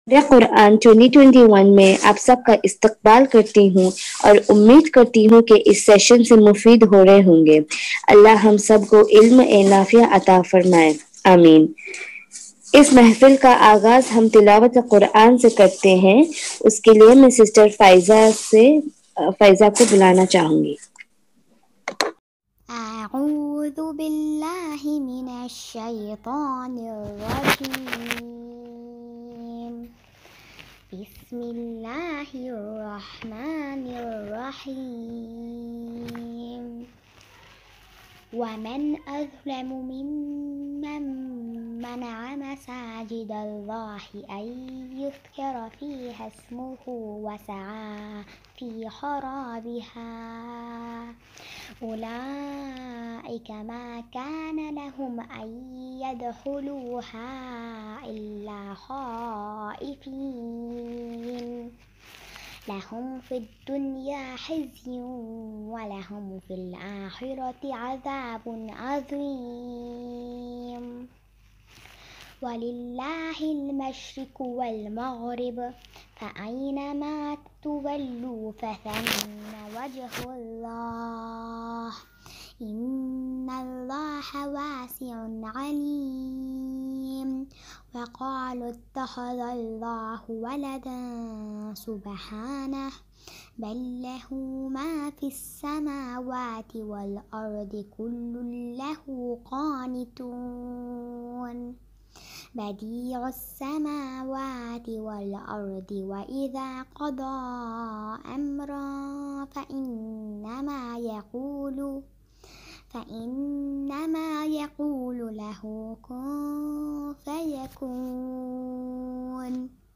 قرآن 2021 میں آپ سب کا استقبال کرتی ہوں اور امید کرتی ہوں کہ اس سیشن سے مفید ہو رہے ہوں گے۔ اللہ ہم سب کو علم نافع عطا فرمائے، آمین۔ اس محفل کا آغاز ہم تلاوت قرآن سے کرتے ہیں۔ اس کے لیے میں سسٹر فائزہ کو بلانا چاہوں گی۔ اعوذ باللہ من الشیطان الرجیم، بسم اللہ الرحمن الرحیم۔ ومن أظلم ممن منع مساجد الله أن يذكر فيها اسمه وسعى في خرابها أولئك ما كان لهم أن يدخلوها إلا خائفين لهم في الدنيا خزي ولهم في الآخرة عذاب عظيم۔ ولله المشرق والمغرب فأينما تولوا فثم وجه الله إن الله واسع عليم۔ وقالوا اتخذ الله ولدا سبحانه بل له ما في السماوات والأرض كل له قانتون۔ بديع السماوات والأرض وإذا قضى أمرا فإنما يقول له كن فيكون۔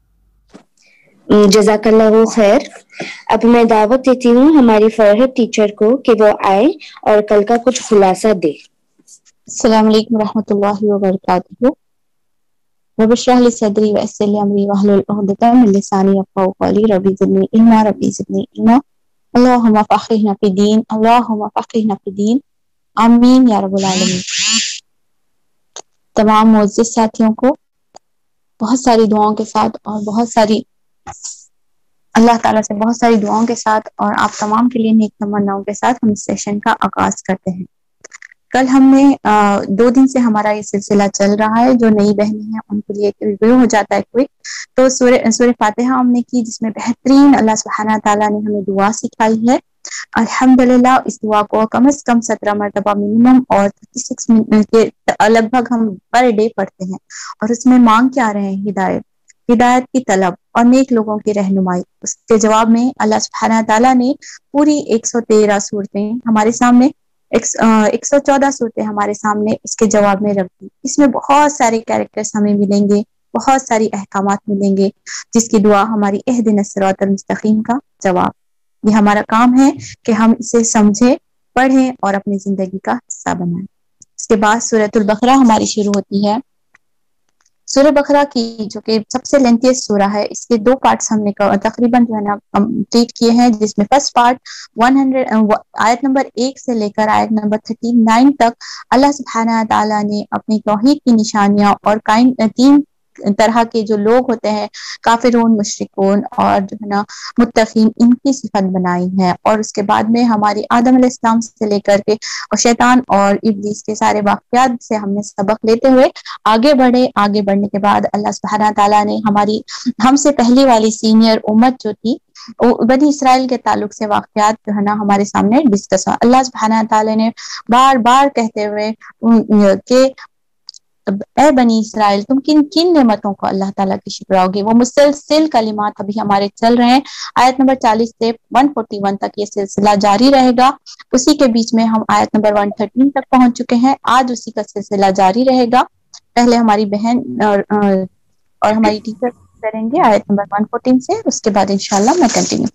جزاک اللہ خیر۔ اب میں دعوت دیتی ہوں ہماری فرحت ٹیچر کو کہ وہ آئے اور کل کا کچھ خلاصہ دے۔ السلام علیکم ورحمۃ اللہ وبرکاتہ۔ رب اشرح لی صدری ویسر لی امری واحلل عقدۃ من لسانی یفقہوا قولی، رب زدنی علما رب زدنی علما، اللہم فقہنا فی الدین اللہم فقہنا فی الدین، آمین یا رب العالمین۔ تمام معزز ساتھیوں کو بہت ساری دعاؤں کے ساتھ اور اللہ تعالیٰ سے بہت ساری دعاؤں کے ساتھ اور آپ تمام کے لیے نیک تمناؤں کے ساتھ ہم اس سیشن کا آغاز کرتے ہیں۔ کل ہم نے 2 دن سے ہمارا یہ سلسلہ چل رہا ہے، جو نئی بہنیں ہیں ان کے لیے ریویو ہو جاتا ہے کوئی، تو سورہ فاتحہ ہم نے کی، جس میں بہترین اللہ سبحانہ تعالیٰ نے ہمیں دعا سکھائی ہے۔ الحمدللہ اس دعا کو کم از کم 17 مرتبہ منیمم اور 36 منٹ کے لگ بھگ ہم پر ڈے پڑھتے ہیں، اور اس میں مانگ کیا رہے ہیں؟ ہدایت کی طلب اور نیک لوگوں کی رہنمائی۔ اس کے جواب میں اللہ سبحانہ تعالیٰ نے پوری 113 صورتیں ہمارے سامنے 114 صورتیں ہمارے سامنے اس کے جواب میں رکھ دی۔ اس میں بہت سارے کیریکٹرز ہمیں ملیں گے، بہت ساری احکامات ملیں گے، جس کی دعا ہماری اہدنا الصراط المستقیم کا جواب۔ یہ ہمارا کام ہے کہ ہم اسے سمجھیں، پڑھیں اور اپنی زندگی کا حصہ بنائیں۔ اس کے بعد سورۃ البقرہ ہماری شروع ہوتی ہے۔ سورہ بقرہ کی جو کہ سب سے لینتھیسٹ سورہ ہے، اس کے 2 پارٹس ہم نے تقریباً جو ہے نا کمپلیٹ کیے ہیں، جس میں فرسٹ پارٹ 100 آیت نمبر 1 سے لے کر آیت نمبر 39 تک اللہ سبحانہ تعالیٰ نے اپنی توحید کی نشانیاں اور 3 طرح کے جو لوگ ہوتے ہیں، کافرون، مشرکون اور جو ہے نا متقین، ان کی صفت بنائی ہے۔ اور اس کے بعد میں ہماری آدم علیہ السلام سے لے کر کے اور شیطان اور ابلیس کے سارے واقعات سے ہم نے سبق لیتے ہوئے آگے بڑھنے کے بعد اللہ سبحانہ تعالیٰ نے ہم سے پہلی والی سینئر امت جو تھی بنی اسرائیل کے تعلق سے واقعات جو ہے نا ہمارے سامنے ڈسکس ہوا۔ اللہ سبحانہ تعالیٰ نے بار بار کہتے ہوئے کہ اے بنی اسرائیل، تم کن نعمتوں کو اللہ تعالیٰ کی شکراؤ گے؟ وہ مسلسل کلمات ابھی ہمارے چل رہے ہیں، آیت نمبر 40 سے 141 تک یہ سلسلہ جاری رہے گا۔ اسی کے بیچ میں ہم آیت نمبر 113 تک پہنچ چکے ہیں، آج اسی کا سلسلہ جاری رہے گا۔ پہلے ہماری بہن اور ہماری ٹیچر کریں گے آیت نمبر 114 سے، اس کے بعد انشاءاللہ میں کنٹینیو۔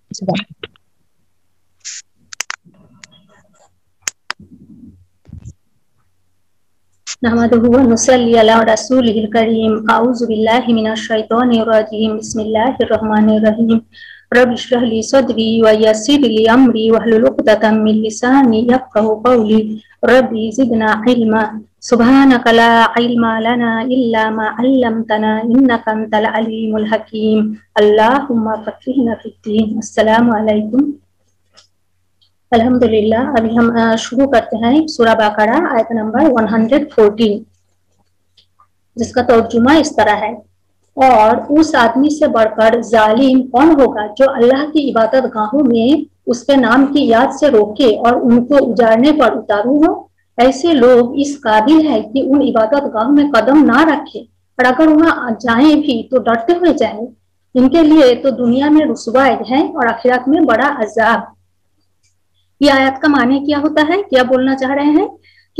نحمده ونصلي على رسوله الكريم، اعوذ بالله من الشيطان الرجيم، بسم الله الرحمن الرحيم، رب اشرح لي صدري ويسر لي امري واحلل عقدة من لساني يفقهوا قولي، ربي زدنا علما सुब्हानक ला इल्मा लना इल्ला मा अल्लमतना इन्नका अंतल अलीमुल हकीम अल्लाहुम्मा फ़क़िहना फ़िद्दीन। अस्सलामु अलैकुम। अल्हम्दुलिल्लाह। अभी हम शुरू करते हैं सूरा बकरा आयत नंबर 114, जिसका तर्जुमा इस तरह है, और उस आदमी से बढ़कर जालिम कौन होगा जो अल्लाह की इबादत गाहों में उसके नाम की याद से रोके और उनको उजाड़ने पर उतारू हो। ऐसे लोग इस काबिल है कि उन इबादत गाहों में कदम ना रखे, और अगर वहां जाएं भी तो डरते हुए जाएं। इनके लिए तो दुनिया में रुसवाई है और आखिरत में बड़ा अजाब। ये आयत का माने क्या होता है, क्या बोलना चाह रहे हैं कि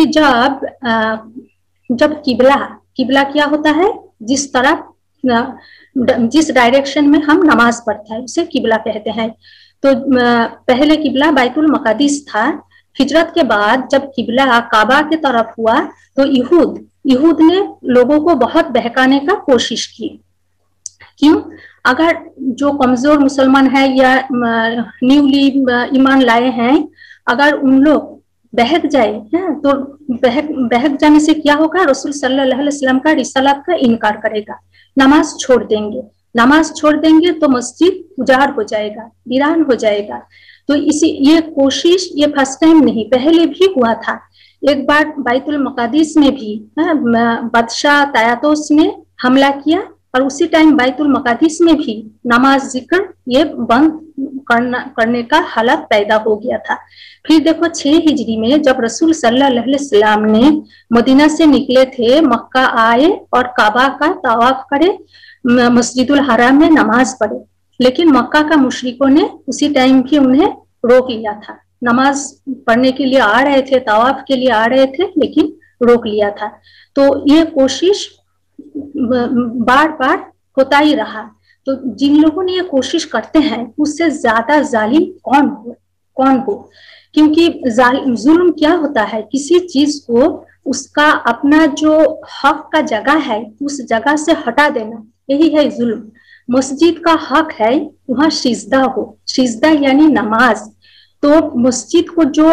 जब किबला क्या होता है, जिस तरफ जिस डायरेक्शन में हम नमाज पढ़ते हैं उसे किबला कहते हैं। तो पहले किबला बैतुल मक़दिस था। हिजरत के बाद जब किबला काबा की तरफ हुआ तो यहूद ने लोगों को बहुत बहकाने का कोशिश की। क्यों? अगर जो कमजोर मुसलमान है या न्यूली ईमान लाए हैं, अगर उन लोग बहक जाए तो बहक जाने से क्या होगा, रसूल सल्लल्लाहु अलैहि वसल्लम का रिसालत का इनकार करेगा, नमाज छोड़ देंगे तो मस्जिद उजाड़ हो जाएगा, वीरान हो जाएगा। तो ये कोशिश ये फर्स्ट टाइम नहीं, पहले भी हुआ था। एक बार बैतुल मक़दिस में भी बादशाह तायातोस ने हमला किया, और उसी टाइम बैतुल मक़दिस में भी नमाज जिक्र ये बंद करने का हालत पैदा हो गया था। फिर देखो 6 हिजरी में जब रसूल सल्लल्लाहु अलैहि वसल्लम ने मदीना से निकले थे, मक्का आए और काबा का तवाफ करे, मस्जिदुल हराम में नमाज पढ़े, लेकिन मक्का का मुशरिकों ने उसी टाइम भी उन्हें रोक लिया था। नमाज पढ़ने के लिए आ रहे थे, तवाफ के लिए आ रहे थे, लेकिन रोक लिया था। तो ये कोशिश बार बार होता ही रहा। तो जिन लोगों ने ये कोशिश करते हैं उससे ज्यादा जालिम कौन हो, क्योंकि जुल्म क्या होता है, किसी चीज को उसका अपना जो हक का जगह है उस जगह से हटा देना, यही है जुल्म। मस्जिद का हक है वहाँ सिजदा हो, सिजदा यानी नमाज। तो मस्जिद को जो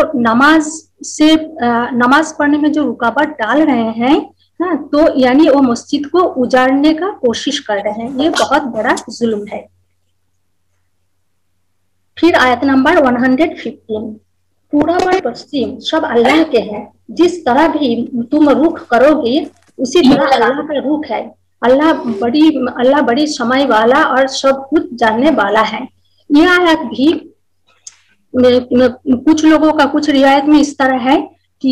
नमाज पढ़ने में जो रुकावट डाल रहे हैं ना, तो यानी वो मस्जिद को उजाड़ने का कोशिश कर रहे हैं, ये बहुत बड़ा जुल्म है। फिर आयत नंबर 115, पूरा व पश्चिम सब अल्लाह के हैं, जिस तरह भी तुम रुख करोगे उसी तरह अल्लाह का रुख है। अल्लाह बड़ी समय वाला और सब कुछ जानने वाला है। यह आयत भी कुछ लोगों का कुछ रिवायत में इस तरह है कि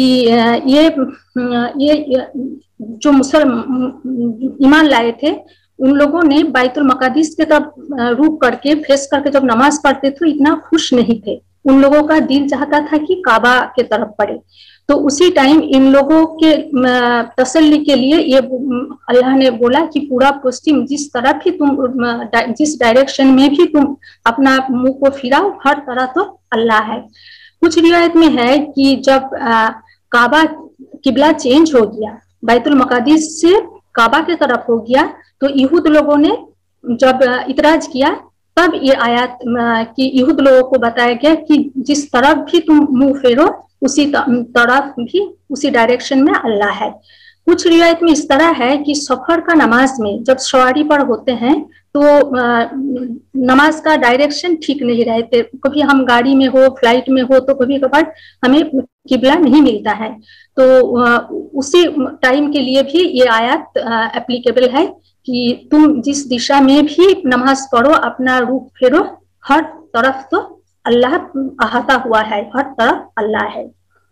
ये जो मुसलमान ईमान लाए थे उन लोगों ने बैतुल मक़दिस के तरफ रुख करके फेस करके जब नमाज पढ़ते थे इतना खुश नहीं थे। उन लोगों का दिल चाहता था कि काबा के तरफ पढ़े। तो उसी टाइम इन लोगों के तसल्ली के लिए ये अल्लाह ने बोला कि पूरा पश्चिम जिस तरफ भी तुम जिस डायरेक्शन में भी तुम अपना मुंह को फिराओ, हर तरह तो अल्लाह है। कुछ रिवायत में है कि जब काबा किबला चेंज हो गया, बैतुल मक़दिस से काबा की तरफ हो गया, तो यहूद लोगों ने जब इतराज किया तब ये आयत कि यहूद लोगों को बताया गया कि जिस तरफ भी तुम मुंह फेरो उसी तरफ भी उसी डायरेक्शन में अल्लाह है। कुछ रिवायत में इस तरह है कि सफर का नमाज में जब सवारी पर होते हैं तो नमाज का डायरेक्शन ठीक नहीं रहते, कभी हम गाड़ी में हो फ्लाइट में हो तो कभी कभार हमें किबला नहीं मिलता है। तो उसी टाइम के लिए भी ये आयत एप्लीकेबल है कि तुम जिस दिशा में भी नमाज पढ़ो, अपना रुख फेरो, हर तरफ तो अल्लाह अहाता हुआ है, हर तरफ अल्लाह है।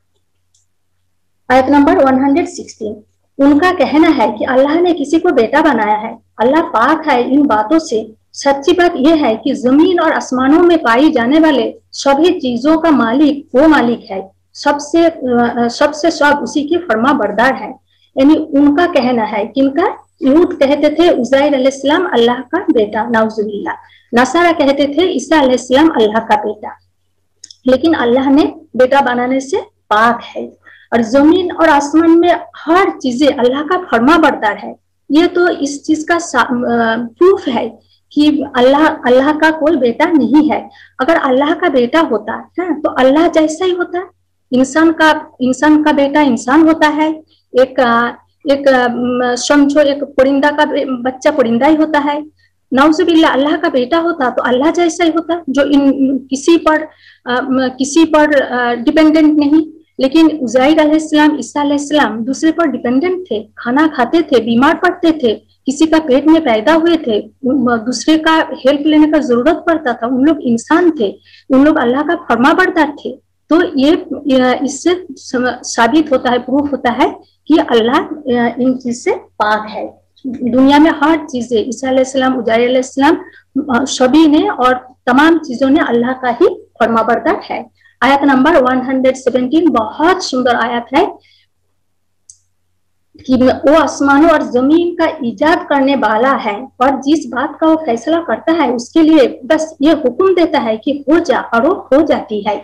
आयत नंबर 116, उनका कहना है कि अल्लाह ने किसी को बेटा बनाया है, अल्लाह पाक है इन बातों से। सच्ची बात यह है कि जमीन और आसमानों में पाई जाने वाले सभी चीजों का मालिक वो मालिक है, सबसे सब उसी की फरमा बरदार है। यानी उनका कहना है, किनका? यहूद कहते थे उज़ैर अलैहिस्सलाम अल्लाह का बेटा, नाउज़ुबिल्लाह। नसारा कहते थे ईसा अलैहिस्सलाम अल्लाह का बेटा, लेकिन अल्लाह ने बेटा बनाने से पाक है। और जमीन और आसमान में हर चीजें अल्लाह का फरमा बरदार है। ये तो इस चीज का प्रूफ है कि अल्लाह का कोई बेटा नहीं है। अगर अल्लाह का बेटा होता है तो अल्लाह जैसा ही होता। इंसान का बेटा इंसान होता है, एक समझो एक परिंदा का बच्चा परिंदा ही होता है, नाउजुबिल्लाह अल्लाह का बेटा होता तो अल्लाह जैसा ही होता, जो किसी पर डिपेंडेंट नहीं। लेकिन उज़ैर अलैहिस्सलाम, ईसा अलैहिस्सलाम दूसरे पर डिपेंडेंट थे, खाना खाते थे, बीमार पड़ते थे, किसी का पेट में पैदा हुए थे, दूसरे का हेल्प लेने का जरूरत पड़ता था, उन लोग इंसान थे, उन लोग अल्लाह का फरमाबरदार थे। तो ये इससे साबित होता है, प्रूफ होता है कि अल्लाह इन चीज से पाक है। दुनिया में हर चीजें ईसा अलैहिस्सलाम, उज़ैर अलैहिस्सलाम सभी ने और तमाम चीजों ने अल्लाह का ही फरमाबरदार है। आयत नंबर 117 बहुत सुंदर आयत है कि वो आसमानों और जमीन का इजाद करने वाला है और जिस बात का वो फैसला करता है उसके लिए बस ये हुक्म देता है कि हो जा, और वो हो जाती है।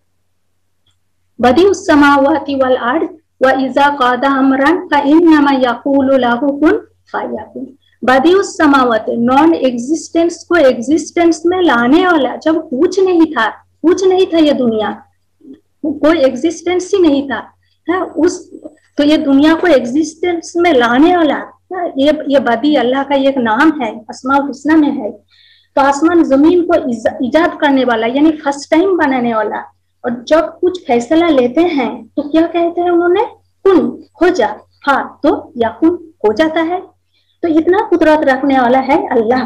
बदीउस समावाति वल अर्द व इज़ा क़ादा अमरन फ़इन्नमा यक़ूलु लहु कुन फ़यकुन। बदीउस समावाति, नॉन एग्जिस्टेंस को एग्जिस्टेंस में लाने वाला, जब कुछ नहीं था ये दुनिया, कोई एग्जिस्टेंस ही नहीं था, है उस तो ये दुनिया को एग्जिस्टेंस में लाने वाला ये बदी अल्लाह का एक नाम है, अस्माउल हुस्ना में है। तो आसमान जमीन को इजाद करने वाला यानी फर्स्ट टाइम बनाने वाला, और जब कुछ फैसला लेते हैं तो क्या कहते हैं उन्होंने, कुन हो जा, हाँ तो याकुन हो जाता है। तो इतना कुदरत रखने वाला है अल्लाह।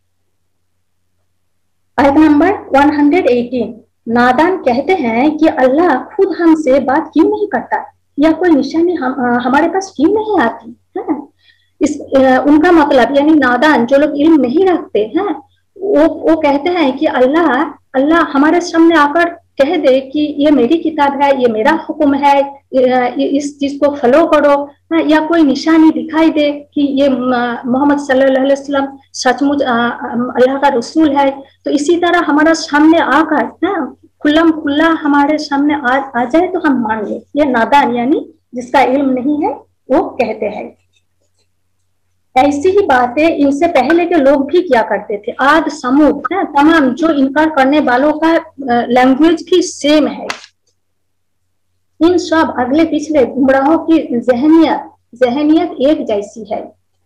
आयत नंबर 118, नादान कहते हैं कि अल्लाह खुद हमसे बात क्यों नहीं करता या कोई निशानी हमारे पास क्यों नहीं आती है। उनका मतलब यानी नादान जो लोग इल्म नहीं रखते हैं वो कहते हैं कि अल्लाह हमारे सामने आकर कह दे कि ये मेरी किताब है, ये मेरा हुक्म है, इस चीज को फॉलो करो, या कोई निशानी दिखाई दे कि ये मोहम्मद सल्लल्लाहु अलैहि वसल्लम सचमुच अल्लाह का रसूल है, तो इसी तरह हमारा सामने आकर खुल्लम खुल्ला हमारे सामने आ जाए तो हम मान ले। ये नादान यानी जिसका इल्म नहीं है वो कहते हैं। ऐसी ही बातें इनसे पहले के लोग भी किया करते थे। आद समूद तमाम जो इनकार करने वालों का लैंग्वेज भी सेम है। इन सब अगले पिछले गुमराहों की जहनियत एक जैसी है।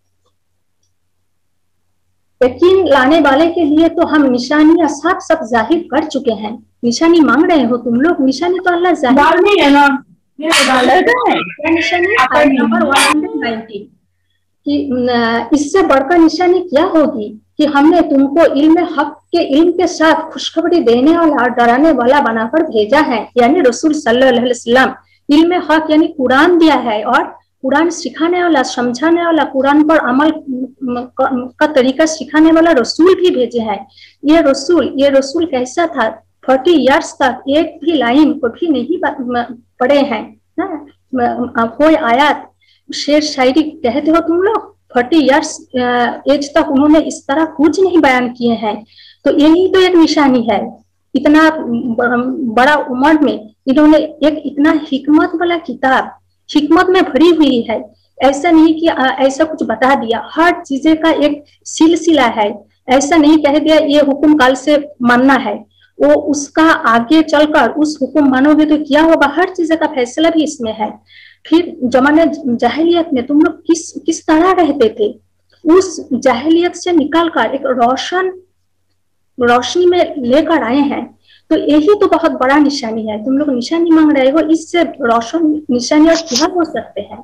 यकीन लाने वाले के लिए तो हम निशानियां साफ साफ जाहिर कर चुके हैं। निशानी मांग रहे हो तुम लोग, निशानी तो अल्लाह जाहिर है ना। निशानी नंबर 119 कि इससे बढ़कर निशानी क्या होगी कि हमने तुमको इल्म हक के इल्म के साथ खुशखबरी देने वाला और डराने वाला बनाकर भेजा है, यानी रसूल सल्लल्लाहु अलैहि वसल्लम। इल्म हक यानी कुरान दिया है और कुरान सिखाने वाला, समझाने वाला, कुरान पर अमल का तरीका सिखाने वाला रसूल भी भेजे हैं। ये रसूल कैसा था, 40 इयर्स तक एक भी लाइन को भी नहीं पढ़े हैं। कोई आयत शेर शायरी कहते हो तुम लोग, 40 इयर्स एज तक उन्होंने इस तरह कुछ नहीं बयान किए हैं। तो यही तो एक निशानी है। इतना बड़ा उम्र में इन्होंने एक इतना हिकमत वाला किताब, हिकमत में भरी हुई है। ऐसा नहीं कि ऐसा कुछ बता दिया, हर चीजें का एक सिलसिला है। ऐसा नहीं कह दिया ये हुक्म काल से मानना है, वो उसका आगे चलकर उस हुक्म मानोगे तो क्या होगा, हर चीज का फैसला भी इसमें है। फिर जमाने जाहिलियत में तुम लोग किस तरह रहते थे, उस जाहिलियत से निकालकर एक रोशनी में लेकर आए हैं। तो यही तो बहुत बड़ा निशानी है। तुम लोग निशानी मांग रहे हो, इससे रोशन निशानी और क्या हो सकते हैं।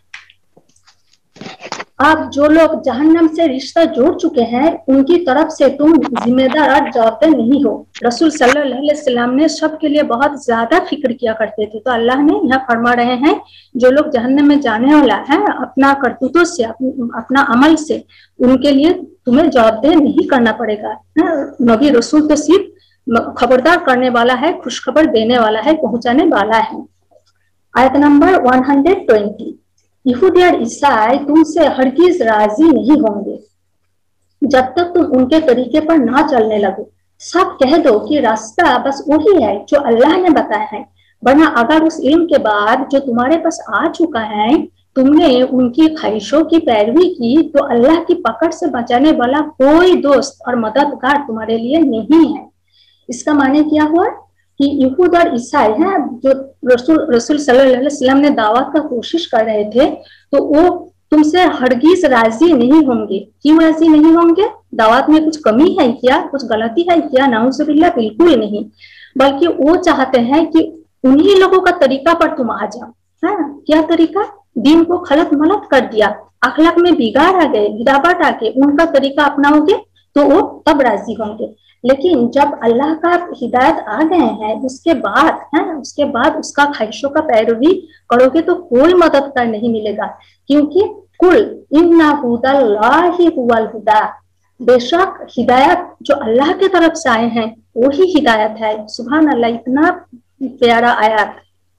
आप जो लोग जहन्नम से रिश्ता जोड़ चुके हैं उनकी तरफ से तुम जिम्मेदार और जवाबदार नहीं हो। रसूल सल्लल्लाहु अलैहि वसल्लम ने सबके लिए बहुत ज्यादा फिक्र किया करते थे। तो अल्लाह ने यहाँ फरमा रहे हैं जो लोग जहन्नम में जाने वाला है अपना करतूतों से, अपना अमल से, उनके लिए तुम्हें जवाबदेह नहीं करना पड़ेगा। नबी रसूल तो सिर्फ खबरदार करने वाला है, खुशखबर देने वाला है, पहुंचाने वाला है। आयत नंबर 120, यहूदी और ईसाई तुमसे हरगिज राजी नहीं होंगे जब तक तुम उनके तरीके पर ना चलने लगो। सब कह दो कि रास्ता बस वही है जो अल्लाह ने बताया है, वरना अगर उस इल्म के बाद जो तुम्हारे पास आ चुका है तुमने उनकी ख्वाहिशों की पैरवी की तो अल्लाह की पकड़ से बचाने वाला कोई दोस्त और मददगार तुम्हारे लिए नहीं है। इसका माने क्या हुआ, कि यहूद और ईसाई हैं जो रसूल सल्लल्लाहु अलैहि वसल्लम ने दावत का कोशिश कर रहे थे, तो वो तुमसे हरगिज राजी नहीं होंगे। क्यों राजी नहीं होंगे? दावत में कुछ कमी है क्या, कुछ गलती है क्या? नाउजुबिल्लाह, बिल्कुल नहीं, बल्कि वो चाहते हैं कि उन्हीं लोगों का तरीका पर तुम आ जाओ। क्या तरीका? दीन को खलत मलत कर दिया, अखलाक में बिगाड़ आ गए, गिरावट आ गए, उनका तरीका अपनाओगे तो वो तब राजी होंगे। लेकिन जब अल्लाह का हिदायत आ गए हैं, उसके बाद उसका ख्वाहिशों का पैरवी करोगे तो कोई मदद कर नहीं मिलेगा। क्योंकि कुल इन्ना हुदल्लाहि हुवल हुदा, बेशक हिदायत जो अल्लाह के तरफ से आए हैं वही हिदायत है। सुभान अल्लाह, इतना प्यारा आयत।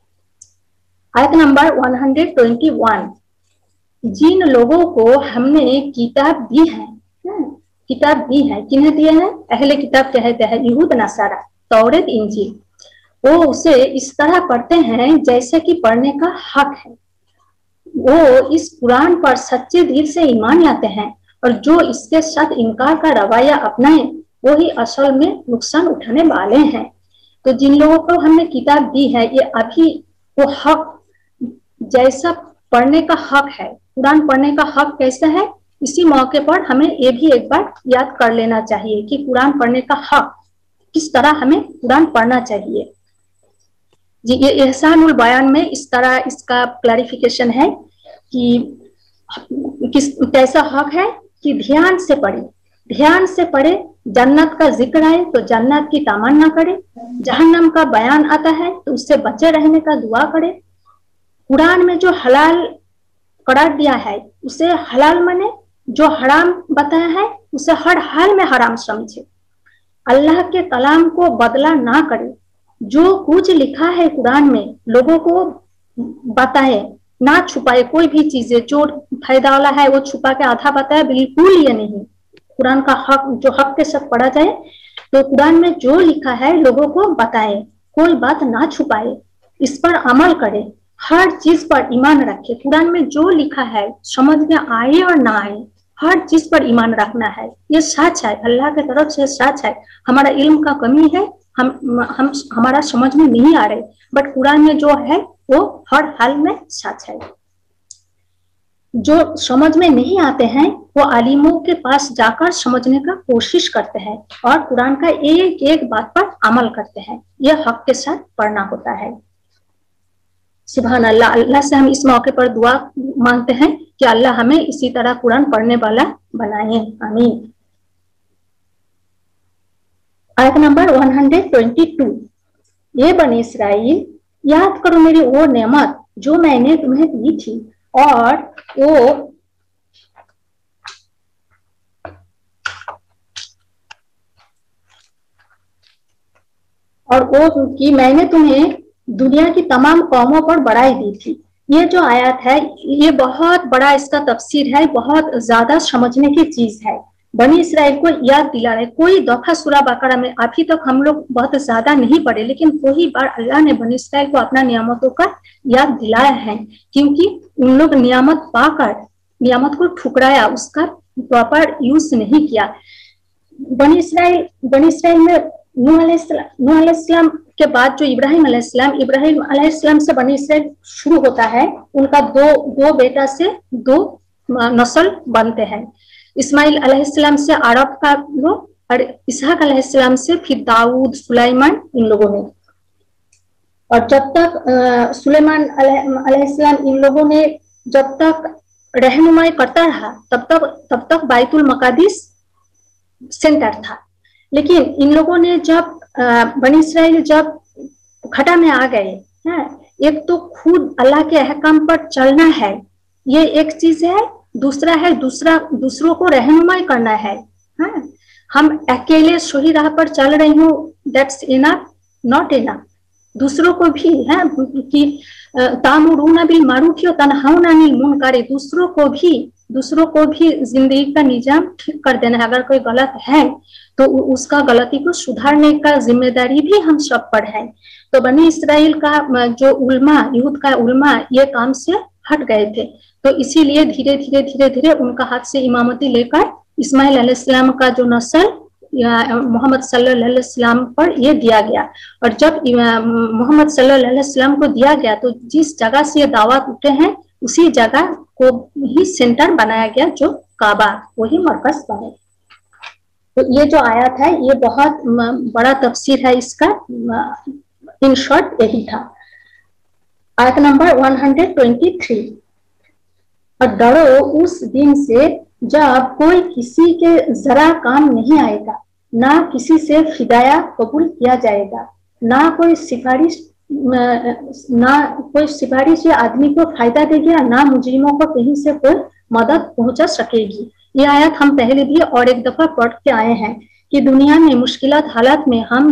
आयत नंबर 121, जिन लोगों को हमने किताब दी है, किताब दी है, किन्हें दिए हैं? अहले किताब कहते हैं यहूद नसारा, तौरेत इंजील। वो उसे इस तरह पढ़ते हैं जैसे कि पढ़ने का हक है। वो इस कुरान पर सच्चे दिल से ईमान लाते हैं, और जो इसके साथ इनकार का रवैया अपनाए वो ही असल में नुकसान उठाने वाले हैं। तो जिन लोगों को हमने किताब दी है, ये अभी वो हक जैसा पढ़ने का हक है, कुरान पढ़ने का हक कैसा है, इसी मौके पर हमें ये भी एक बार याद कर लेना चाहिए कि कुरान पढ़ने का हक किस तरह हमें कुरान पढ़ना चाहिए। जी, ये एहसानुल बयान में इस तरह इसका क्लैरिफिकेशन है कि कैसा हक है कि ध्यान से पढ़े। जन्नत का जिक्र आए तो जन्नत की तमन्ना करे, जहन्नम का बयान आता है तो उससे बचे रहने का दुआ करे। कुरान में जो हलाल करार दिया है उसे हलाल माने, जो हराम बताया है उसे हर हाल में हराम समझे। अल्लाह के कलाम को बदला ना करे, जो कुछ लिखा है कुरान में लोगों को बताए, ना छुपाए कोई भी चीजें। जो फायदा वाला है वो छुपा के आधा बताए, बिल्कुल ये नहीं। कुरान का हक जो हक के साथ पढ़ा जाए तो कुरान में जो लिखा है लोगों को बताए, कोई बात ना छुपाए, इस पर अमल करे, हर चीज पर ईमान रखे। कुरान में जो लिखा है समझ में आए और ना आए, हर चीज पर ईमान रखना है। ये सच है, अल्लाह की तरफ से सच है। हमारा इल्म का कमी है, हम हमारा समझ में नहीं आ रहे, बट कुरान में जो है वो हर हाल में सच है। जो समझ में नहीं आते हैं वो आलिमों के पास जाकर समझने का कोशिश करते हैं और कुरान का एक एक बात पर अमल करते हैं। यह हक के साथ पढ़ना होता है। सुभान अल्लाह। अल्लाह से हम इस मौके पर दुआ मांगते हैं कि अल्लाह हमें इसी तरह कुरान पढ़ने वाला बनाए, आमीन। आयत नंबर 122, ये बनी इसराइल, याद करो मेरी वो नेमत जो मैंने तुम्हें दी थी, और वो कि मैंने तुम्हें दुनिया की तमाम कौमों पर बढ़ाई दी थी। ये जो आयत है ये बहुत बड़ा इसका तफसीर है, बहुत ज्यादा समझने की चीज है। बनी इसराइल को याद दिला रहे। कोई दफा सूरह बकरा में अभी तक हम लोग बहुत ज्यादा नहीं पढ़े, लेकिन कोई बार अल्लाह ने बनी इसराइल को अपना नियामतों का याद दिलाया है, क्योंकि उन लोग नियामत पाकर नियामत को ठुकराया, उसका प्रॉपर यूज नहीं किया। बनी इसराइल में नूह अलैहिस्सलाम के बाद जो इब्राहिम अलैहिस्सलाम से बनी इसराइल शुरू होता है। उनका दो बेटा से दो नस्ल बनते हैं। इस्माइल अलैहिस्सलाम से अरब का लोग, और इसहाक अलैहिस्सलाम से फिर दाऊद, सुलाइमान, इन लोगों ने। और जब तक सुलेमान अलैहिस्सलाम इन लोगों ने जब तक रहनुमाई करता रहा तब तक बैतुल मकादिस सेंटर था। लेकिन इन लोगों ने जब बनी इसराइल जब खटा में आ गए, एक तो खुद अल्लाह के अहकाम पर चलना है, ये एक चीज है। दूसरा है दूसरों को रहनुमाई करना है। हम अकेले सही राह पर चल रहे हो, दैट्स इनफ, नॉट इनफ। दूसरों को भी है कि तामुरूना बिल मारूफ व तनहाउना अनिल मुनकर, दूसरों को भी जिंदगी का निजाम ठीक कर देना है। अगर कोई गलत है तो उसका गलती को सुधारने का जिम्मेदारी भी हम सब पर है। तो बनी इसराइल का जो उल्मा, यहूद का उल्मा, ये काम से हट गए थे। तो इसीलिए धीरे धीरे उनका हाथ से इमामती लेकर इस्माइल अलैहिस्सलाम का जो नस्ल मोहम्मद सल्लल्लाहु अलैहि वसल्लम पर ये दिया गया। और जब मोहम्मद सल्लल्लाहु अलैहि वसल्लम को दिया गया तो जिस जगह से ये दावत उठे हैं उसी जगह को ही सेंटर बनाया गया, जो काबा, वही मरकज बने। तो ये जो आयत है ये बहुत बड़ा तफसीर है इसका, इन शॉर्ट यही था। आयत नंबर 123, और डरो उस दिन से जब कोई किसी के जरा काम नहीं आएगा, ना किसी से फिदाया कबूल किया जाएगा, ना कोई सिफारिश या आदमी को फायदा देगी, ना मुजरिमों को कहीं से कोई मदद पहुंचा सकेगी। ये आयत हम पहले भी और एक दफा पढ़ के आए हैं कि दुनिया में मुश्किलात हालात में हम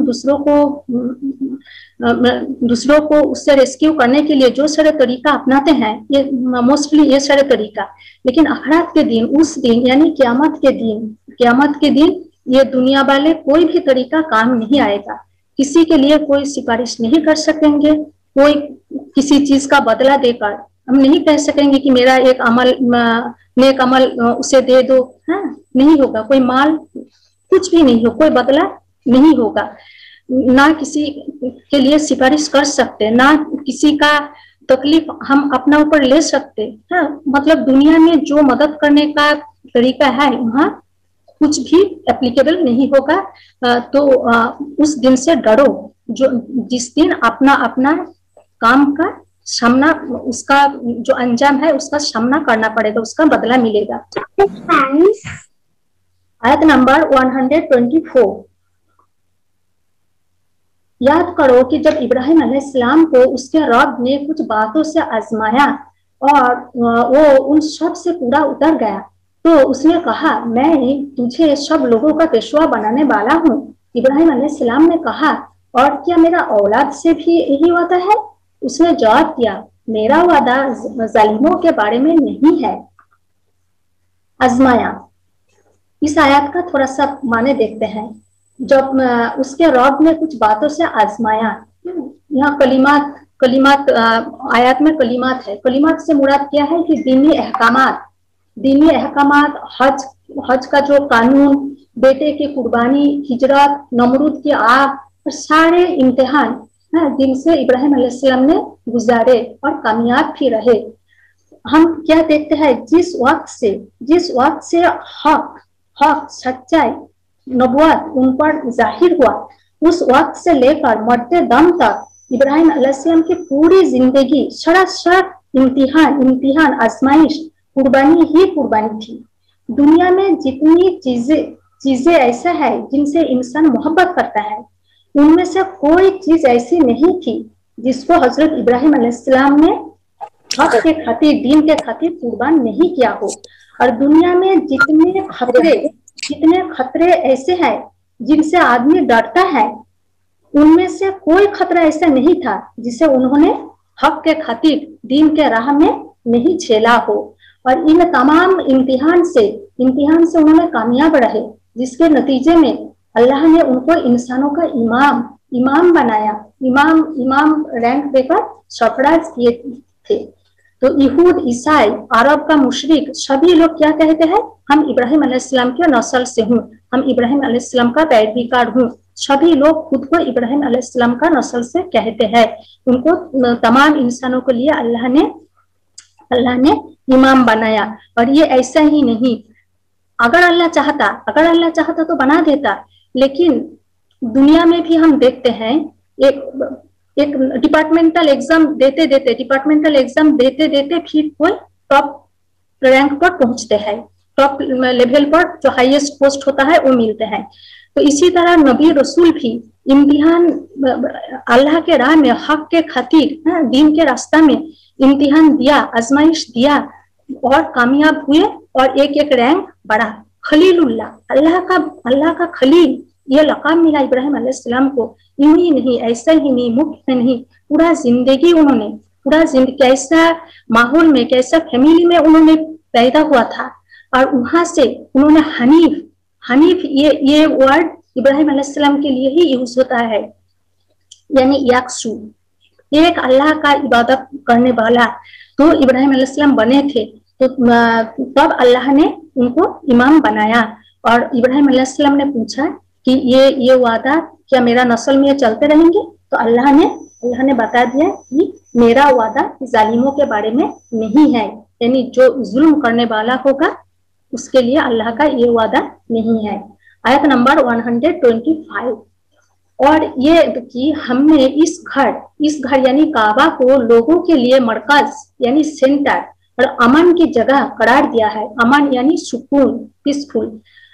दूसरों को उससे रेस्क्यू करने के लिए जो सारे तरीका अपनाते हैं, ये मोस्टली ये सारे तरीका, लेकिन आखिरत के दिन, उस दिन यानी क़यामत के दिन ये दुनिया वाले कोई भी तरीका काम नहीं आएगा। किसी के लिए कोई सिफारिश नहीं कर सकेंगे, कोई किसी चीज का बदला देकर हम नहीं कह सकेंगे कि मेरा एक अमल, नेक अमल उसे दे दो, हाँ नहीं होगा। कोई माल, कुछ भी नहीं हो, कोई बदला नहीं होगा। ना किसी के लिए सिफारिश कर सकते, ना किसी का तकलीफ हम अपना ऊपर ले सकते हैं। मतलब दुनिया में जो मदद करने का तरीका है वहाँ कुछ भी एप्लीकेबल नहीं होगा। तो उस दिन से डरो, जो जिस दिन अपना अपना काम का सामना, उसका जो अंजाम है उसका सामना करना पड़ेगा, उसका बदला मिलेगा। आयत नंबर 124, याद करो कि जब इब्राहिम अलैहिस्सलाम को उसके रब ने कुछ बातों से आजमाया और वो उन सब से पूरा उतर गया, तो उसने कहा मैं तुझे सब लोगों का पेशवा बनाने वाला हूँ। इब्राहिम अलैहिस्सलाम ने कहा और क्या मेरा औलाद से भी यही वादा है? उसने जवाब दिया मेरा वादा जालिमों के बारे में नहीं है। आजमाया, इस आयत का थोड़ा सा माने देखते हैं। जब उसके रब ने कुछ बातों से आजमाया, यहाँ कलिमात आयत में कलिमात है। कलिमात से मुराद क्या है कि दीनी अहकामात, हज का जो कानून, बेटे की कुर्बानी, हिजरत, नमरूद की आग, सारे इम्तिहान जिनसे इब्राहिम अलैहिस्सलाम ने गुजारे और कामयाब भी रहे। हम क्या देखते हैं, जिस वक्त से हक, सच्चाई, नबुवत उन पर जाहिर हुआ, उस वक्त से लेकर मरते दम तक इब्राहिम अलैहिस्सलाम की पूरी जिंदगी सरासर इम्तिहान, आजमाइश, कुर्बानी ही कुर्बानी थी। दुनिया में जितनी चीजें ऐसा है जिनसे इंसान मोहब्बत करता है, उनमें से कोई चीज ऐसी नहीं थी जिसको हजरत इब्राहिम अलैहिस्सलाम ने हक के खातिर, दीन के खातिर कुर्बान नहीं किया हो। और दुनिया में जितने खतरे ऐसे हैं जिनसे आदमी डरता है, उनमें से कोई खतरा ऐसा नहीं था जिसे उन्होंने हक के खातिर, दीन के राह में नहीं झेला हो। और इन तमाम इम्तिहान से उन्होंने कामयाब रहे, जिसके नतीजे में अल्लाह ने उनको इंसानों का इमाम बनाया, इमाम रैंक देकर सरफराज किए थे। तो यहूद, ईसाई, अरब का मुशरिक, सभी लोग क्या कहते हैं, हम इब्राहिम अलैहिस्सलाम के नस्ल से हूँ, हम इब्राहिम अलैहिस्सलाम का पैरवीकार हूँ। सभी लोग खुद को इब्राहिम अलैहिस्सलाम का नस्ल से कहते हैं। उनको तमाम इंसानों के लिए अल्लाह ने इमाम बनाया। और ये ऐसा ही नहीं, अगर अल्लाह चाहता तो बना देता। लेकिन दुनिया में भी हम देखते हैं, एक डिपार्टमेंटल एग्जाम देते फिर कोई टॉप रैंक पर पहुंचते हैं, टॉप लेवल पर जो हाईएस्ट पोस्ट होता है वो मिलते हैं। तो इसी तरह नबी रसूल भी इम्तिहान, अल्लाह के राह में, हक के खातिर, दीन के रास्ता में इम्तिहान दिया, आजमाइश दिया और कामयाब हुए और एक रैंक बढ़ा। खलीलुल्लाह, अल्लाह का खलील, ये लक़ाब मिला इब्राहिम अलैहिस्सलाम को। यूं ही नहीं, ऐसा ही नहीं, मुफ्त में नहीं, पूरा जिंदगी कैसा माहौल में, कैसा फैमिली में उन्होंने पैदा हुआ था। और वहां से उन्होंने हनीफ ये वर्ड इब्राहिम अलैहिस्सलाम के लिए ही यूज होता है, यानी यकसू, एक अल्लाह का इबादत करने वाला। तो इब्राहिम अलैहिस्सलाम बने थे, तो तब अल्लाह ने उनको इमाम बनाया। और इब्राहिम अलैहिस्सलाम ने पूछा कि ये वादा क्या मेरा नस्ल में चलते रहेंगे? तो अल्लाह ने बता दिया कि मेरा वादा जालिमों के बारे में नहीं है, यानी जो जुल्म करने वाला होगा उसके लिए अल्लाह का ये वादा नहीं है। आयत नंबर 125, और ये कि हमने इस घर यानी काबा को लोगों के लिए मरकज यानी सेंटर और अमन की जगह करार दिया है। अमन यानी सुकून, पीसफुल।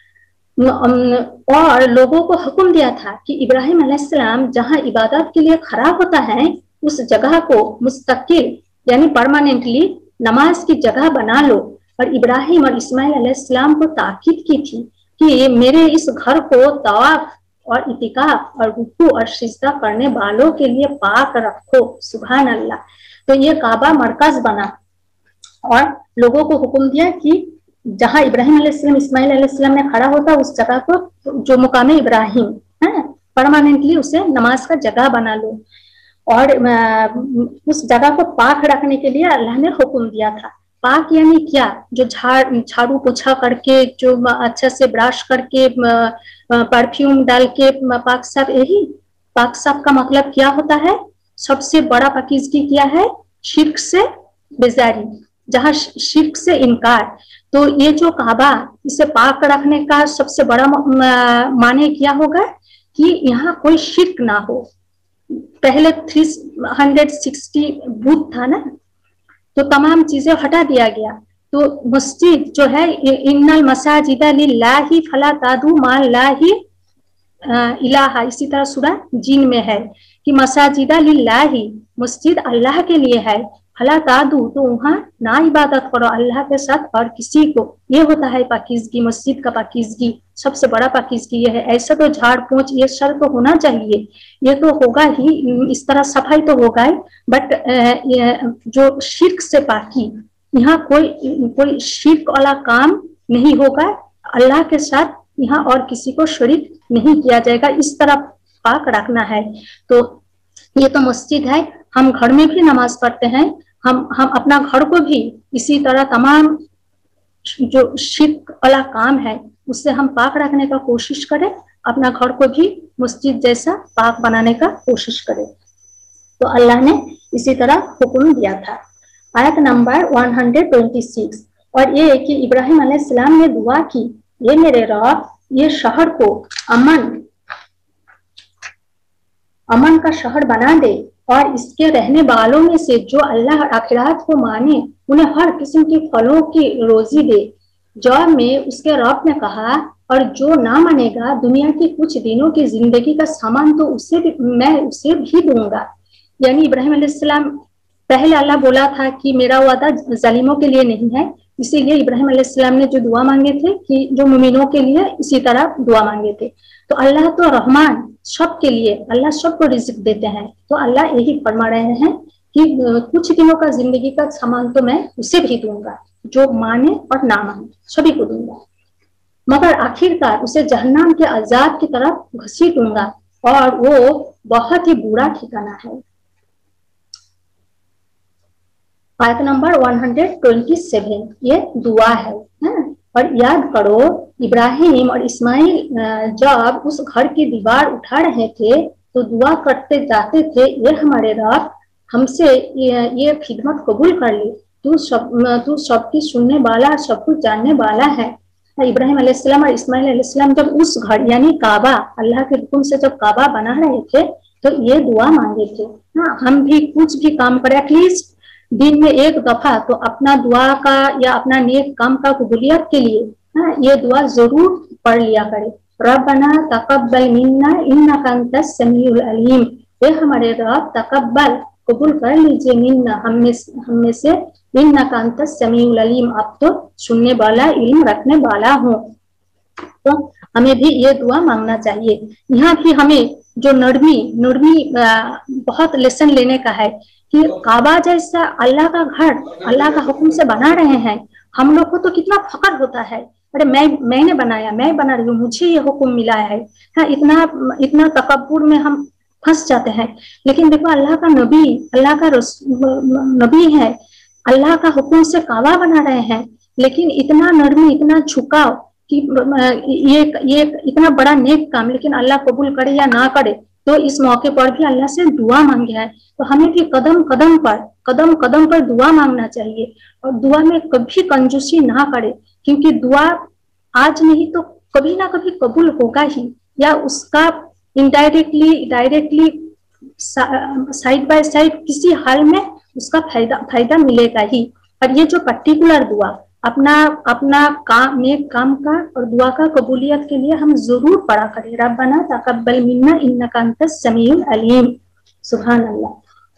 और लोगों को हुक्म दिया था कि इब्राहिम अलैहिस्सलाम जहां इबादत के लिए खड़ा होता है उस जगह को मुस्तकिल यानी परमानेंटली नमाज की जगह बना लो। और इब्राहिम और इस्माइल अलैहिस्सलाम को ताकीद की थी कि मेरे इस घर को तवाफ और इतिकाफ और रुकू और सिजदा करने वालों के लिए पाक रखो। सुभान अल्लाह। तो ये काबा मरकज बना और लोगों को हुक्म दिया कि जहां इब्राहिम अलैहिस्सलाम इस्माइल अलैहिस्सलाम ने खड़ा होता उस जगह को जो मुकाम इब्राहिम है परमानेंटली उसे नमाज का जगह बना लो। और उस जगह को पाक रखने के लिए अल्लाह ने हुक्म दिया था। पाक यानी क्या? जो झाड़ू पोछा करके, जो अच्छा से ब्रश करके, परफ्यूम डाल के पाक साफ, यही पाक साफ का मतलब क्या होता है? सबसे बड़ा पाकीज़गी क्या है? शिर्क से बेजारी, जहाँ शिर्क से इनकार। तो ये जो काबा इसे पाक रखने का सबसे बड़ा माने क्या होगा कि यहाँ कोई शिर्क ना हो। पहले 360 बुत था ना, तो तमाम चीजें हटा दिया गया। तो मस्जिद जो है, इन्नल मसाजिदा लिल्लाहि फला तादू माल्लाहि इलाहा, इसी तरह सूरह जिन में है कि मसाजिदा लिल्लाहि, मस्जिद अल्लाह के लिए है, फला तादू, तो वहाँ ना इबादत करो अल्लाह के साथ और किसी को। ये होता है पाकीज़गी, मस्जिद का पाकीज़गी, सबसे बड़ा पाकीज़गी ये है। ऐसा तो झाड़ पोंछ ये सब तो होना चाहिए, ये तो होगा ही, इस तरह सफाई तो होगा ही, बट जो शिर्क से पाकी, यहाँ कोई शिर्क वाला काम नहीं होगा, अल्लाह के साथ यहाँ और किसी को शरीक नहीं किया जाएगा, इस तरह पाक रखना है। तो ये तो मस्जिद है। हम घर में भी नमाज पढ़ते हैं, हम अपना घर को भी इसी तरह तमाम जो शिर्क वाला काम है उससे हम पाक रखने का कोशिश करें, अपना घर को भी मस्जिद जैसा पाक बनाने का कोशिश करें। तो अल्लाह ने इसी तरह हुक्म दिया था। आयत नंबर 126, और ये कि इब्राहिम अलैहिस्सलाम ने दुआ की, ये मेरे रब, ये शहर को अमन का शहर बना दे और इसके रहने वालों में से जो अल्लाह आखिरात को माने उन्हें हर किस्म के फलों की रोजी दे। जवाब में उसके रब ने कहा, और जो ना मानेगा दुनिया की कुछ दिनों की जिंदगी का सामान तो मैं उसे भी दूंगा। यानी इब्राहिम अलैहिस्सलाम, पहले अल्लाह बोला था कि मेरा वादा जालिमों के लिए नहीं है, इसीलिए इब्राहिम अलैहिस्सलाम ने जो दुआ मांगे थे कि जो मुमिनों के लिए इसी तरह दुआ मांगे थे। तो अल्लाह तो रहमान, सबके लिए, अल्लाह सबको रिज़्क देते हैं। तो अल्लाह यही फरमा रहे हैं कि कुछ दिनों का जिंदगी का सामान तो मैं उसे भी दूंगा, जो माने और ना माने सभी को दूंगा, मगर आखिरकार उसे जहन्नम के अजाब की तरफ घसीटूंगा और वो बहुत ही बुरा ठिकाना है। आयत नंबर 127, ये दुआ है और याद करो इब्राहिम और इस्माइल जब उस घर की दीवार उठा रहे थे तो दुआ करते जाते थे, ये हमारे रब हमसे ये खिदमत कबूल कर ली, तू सबकी सुनने वाला, सब कुछ जानने वाला है। इब्राहिम अलैहिस्सलाम और इस्माइल अलैहिस्सलाम जब उस घर यानी काबा, अल्लाह के हुक्म से जब काबा बना रहे थे तो ये दुआ मांगे थे। हम भी कुछ भी काम करें, एटलीस्ट दिन में एक दफा तो अपना दुआ का या अपना नेक काम का कबूलियत के लिए ये दुआ जरूर पढ़ लिया करें। रब्बना तकब्बल मिन्ना इन्नका अंतस समीउल अलीम, ये हमारे रब तकब्बल, कबूल कर लीजिए, मिन्ना, हम में से, इन्नका अंतस समीउल अलीम, अब तो सुनने वाला, इल्म रखने वाला हूँ। तो हमें भी ये दुआ मांगना चाहिए। यहाँ भी हमें जो नरमी बहुत लेसन लेने का है कि काबा जैसा अल्लाह का घर अल्लाह का हुक्म से बना रहे हैं, हम लोग को तो कितना फख्र होता है, अरे मैंने बनाया, मैं बना रही हूँ, मुझे ये हुक्म मिला है। इतना तकब्बुर में हम फंस जाते हैं। लेकिन देखो अल्लाह का नबी, अल्लाह का नबी है, अल्लाह का हुक्म से काबा बना रहे हैं, लेकिन इतना नरमी, इतना झुकाव, कि ये इतना बड़ा नेक काम लेकिन अल्लाह कबूल करे या ना करे, तो इस मौके पर भी अल्लाह से दुआ मांगे है। तो हमें भी कदम कदम पर दुआ मांगना चाहिए और दुआ में कभी कंजूसी ना करे, क्योंकि दुआ आज नहीं तो कभी ना कभी कबूल होगा ही, या उसका indirectly directly side by side किसी हाल में उसका फायदा मिलेगा ही। और ये जो पर्टिकुलर दुआ अपना काम नेक काम का और दुआ का कबूलियत के लिए हम जरूर पढ़ा करें। रब्बना तकब्बल मिन्ना इन्नका अंतस समीउल अलीम। सुभान अल्लाह।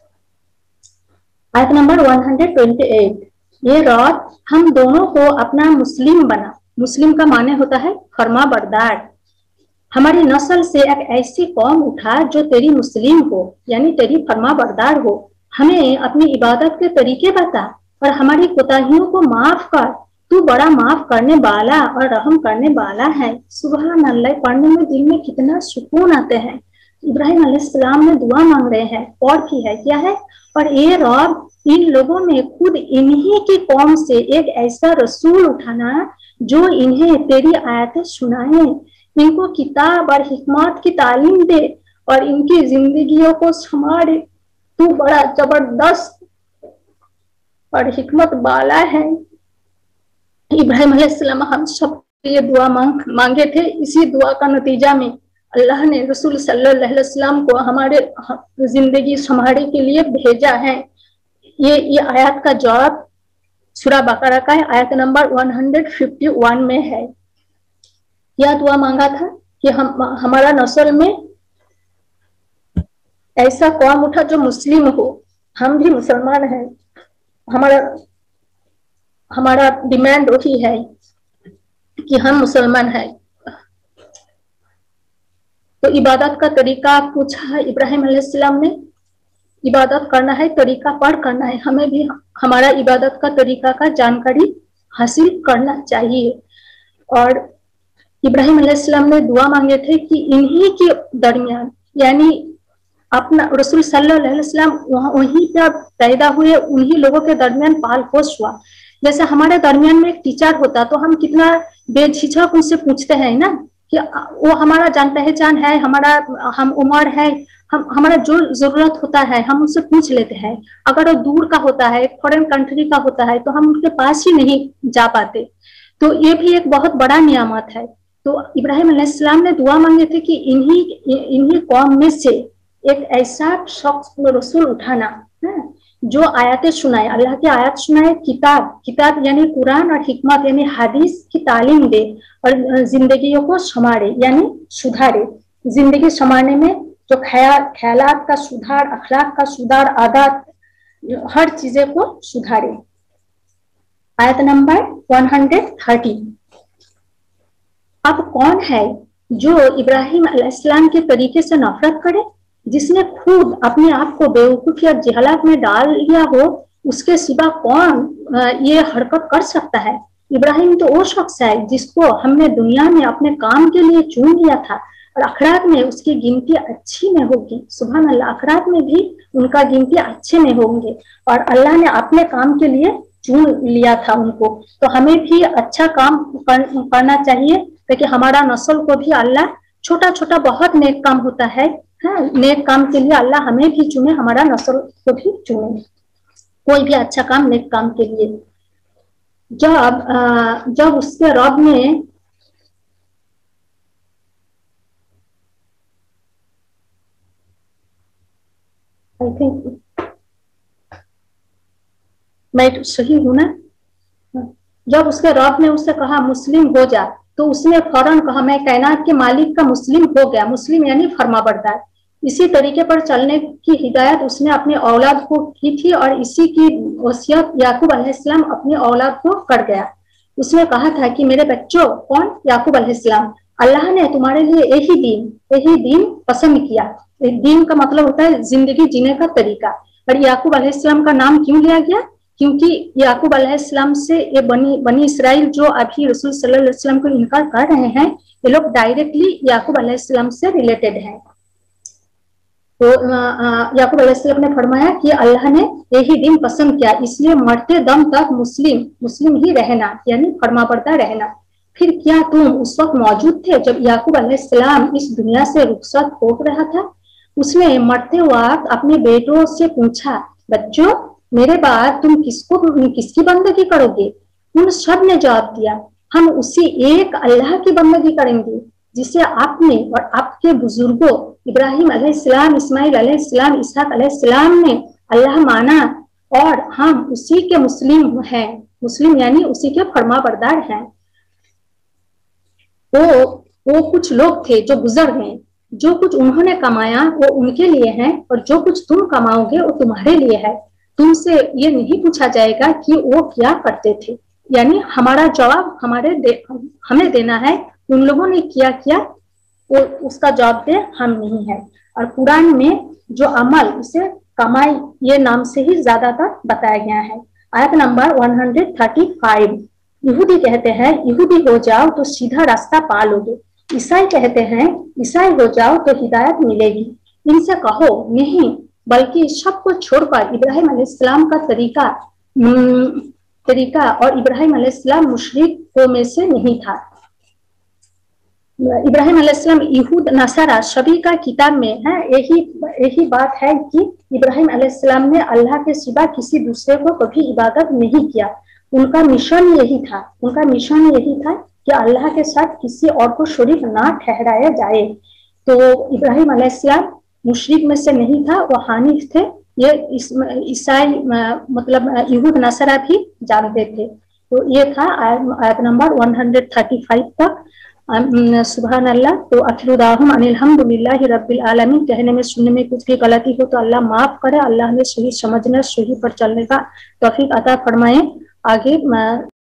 आयत नंबर 128, ये रब हम दोनों को अपना मुस्लिम बना। मुस्लिम का माने होता है फरमा बरदार। हमारी नस्ल से एक ऐसी कौम उठा जो तेरी मुस्लिम हो, यानी तेरी फरमा बरदार हो। हमें अपनी इबादत के तरीके बता और हमारी कोताहियों को माफ कर। तू बड़ा माफ करने वाला और रहम करने वाला है। सुभान अल्लाह। पढ़ने में दिल में कितना सुकून आते हैं। इब्राहिम अलैहिस्सलाम ने दुआ मांग रहे हैं और की है क्या है, और ये रब इन लोगों में खुद इन्हीं की कौम से एक ऐसा रसूल उठाना जो इन्हें तेरी आयतें सुनाए, इनको किताब और हिकमत की तालीम दे और इनकी जिंदगियों को संभाले। तू बड़ा जबरदस्त और हिकमत वाला है। इब्राहिम अलैहिस्सलाम हम सब ये दुआ मांगे थे। इसी दुआ का नतीजा में अल्लाह ने रसूल सल्लल्लाहु अलैहि वसल्लम को हमारे जिंदगी संभालने के लिए भेजा है। ये आयत का जवाब सूरा बकरा का आयत नंबर 151 में है। यह दुआ मांगा था कि हमारा नस्ल में ऐसा कौम उठा जो मुस्लिम हो। हम भी मुसलमान हैं। हमारा डिमांड वही है कि हम मुसलमान हैं। तो इबादत का तरीका पूछा है इब्राहिम अलैहिस्सलाम ने। इबादत करना है, तरीका पढ़ करना है। हमें भी हमारा इबादत का तरीका का जानकारी हासिल करना चाहिए। और इब्राहिम अलैहिस्सलाम ने दुआ मांगे थे कि इन्हीं के दरमियान, यानी अपना रसूल सल्लल्लाहु अलैहि वसल्लम वहीं पे पैदा हुए, उन्हीं लोगों के दरमियान पाल पोस हुआ। जैसे हमारे दरमियान में एक टीचर होता तो हम कितना बेझिझक उनसे पूछते हैं ना कि वो हमारा जान पहचान है, हम उम्र है, हमारा जो जरूरत होता है हम उससे पूछ लेते हैं। अगर वो दूर का होता है, फॉरेन कंट्री का होता है, तो हम उनके पास ही नहीं जा पाते। तो ये भी एक बहुत बड़ा नियामत है। तो इब्राहिम अलैहिस्सलाम ने दुआ मांगे थे कि इन्हीं कौम में से एक ऐसा शख्स रसूल उठाना जो आयतें सुनाए, अल्लाह की आयत सुनाए, किताब यानी कुरान और हिकमत यानी हदीस की तालीम दे और जिंदगियों को संवारे यानी सुधारे। जिंदगी संवारने में जो ख्यालात का सुधार, अखलाक का सुधार, आदत, हर चीजें को सुधारे। आयत नंबर 130। अब कौन है जो इब्राहिम अलैहिस्सलाम के तरीके से नफरत करे, जिसने खुद अपने आप को बेवकूफी और जहालत में डाल लिया हो, उसके सिवा कौन ये हरकत कर सकता है। इब्राहिम तो वो शख्स है जिसको हमने दुनिया में अपने काम के लिए चुन लिया था और आखिरत में उसकी गिनती अच्छी में होगी। सुभान अल्लाह। आखिरत में भी उनका गिनती अच्छे में होंगे और अल्लाह ने अपने काम के लिए चुन लिया था उनको। तो हमें भी अच्छा काम करना चाहिए ताकि हमारा नस्ल को भी अल्लाह, छोटा छोटा बहुत नेक काम होता है, नेक काम के लिए अल्लाह हमें भी चुने, हमारा नस्ल को भी चुने, कोई भी अच्छा काम नेक काम के लिए। जब उसके रब ने आई थिंक मैं सही हूं ना, जब उसके रब ने उससे कहा मुस्लिम हो जा, तो उसने फौरन कहा मैं कायनात के मालिक का मुस्लिम हो गया। मुस्लिम यानी फरमाबरदार। इसी तरीके पर चलने की हिदायत उसने अपने औलाद को की थी और इसी की वसीयत याकूब अलैहिस्सलाम अपनी औलाद को कर गया। उसने कहा था कि मेरे बच्चों, कौन? याकूब अलैहिस्सलाम, अल्लाह ने तुम्हारे लिए यही दीन पसंद किया। दीन का मतलब होता है जिंदगी जीने का तरीका। और याकूब अलैहिस्सलाम का नाम क्यों लिया गया? क्योंकि याकूब अलैहिस्सलाम से ये बनी इसराइल जो अभी रसूल सल्लल्लाहु अलैहि वसल्लम को इनकार कर रहे हैं, ये लोग डायरेक्टली याकूब अलैहिस्सलाम से रिलेटेड हैं। तो याकूब अलैहिस्सलाम ने फरमाया कि अल्लाह ने यही दिन पसंद किया, इसलिए मरते दम तक मुस्लिम ही रहना यानी फरमाबरदार रहना। फिर क्या तुम उस वक्त मौजूद थे जब याकूब अलैहिस्सलाम इस दुनिया से रुखसत हो रहा था? उसने मरते वक्त अपने बेटों से पूछा, बच्चों मेरे बाद तुम किसकी बंदगी करोगे? उन सब ने जवाब दिया, हम उसी एक अल्लाह की बंदगी करेंगे जिसे आपने और आपके बुजुर्गों इब्राहिम अलैहिस्सलाम, इस्माइल अलैहिस्सलाम, इसहाक अलैहिस्सलाम ने अल्लाह माना और हम उसी के मुस्लिम हैं। मुस्लिम यानी उसी के फरमाबरदार हैं। वो कुछ लोग थे जो गुजर गए, जो कुछ उन्होंने कमाया वो उनके लिए है और जो कुछ तुम कमाओगे वो तुम्हारे लिए है। तुमसे ये नहीं पूछा जाएगा कि वो क्या करते थे, यानी हमारा जवाब हमें देना है। उन लोगों ने क्या किया वो उसका जवाब दे हम नहीं है। और कुरान में जो अमल उसे कमाई ये नाम से ही ज्यादातर बताया गया है। आयत नंबर 135, यहूदी कहते हैं यहूदी हो जाओ तो सीधा रास्ता पा लोगे, ईसाई कहते हैं ईसाई हो जाओ तो हिदायत मिलेगी। इनसे कहो नहीं, बल्कि सबको छोड़कर इब्राहिम अलैहिस्सलाम का तरीका और इब्राहिम अलैहिस्सलाम मुशरिकों में से नहीं था। इब्राहिम अलैहिस्सलाम यहूद नसारा सभी का किताब में है यही बात है कि इब्राहिम अलैहिस्सलाम ने अल्लाह के सिवा किसी दूसरे को कभी इबादत नहीं किया। उनका मिशन यही था कि अल्लाह के साथ किसी और को शरीक ना ठहराया जाए। तो इब्राहिम अलैहिस्सलाम मुशरिक में से नहीं था, वो हानिफ थे। ये ईसाई मतलब यहूद नसारा भी जानते थे। तो ये था आयत नंबर 135 तक। सुभान अल्लाह। तो अखिरुदाहुम अनिल हम्दुलिल्लाहि रब्बिल आलमीन। कहने में सुनने में कुछ भी गलती हो तो अल्लाह माफ करे। अल्लाह ने सही समझने सही पर चलने का तौफीक अता फरमाए। आगे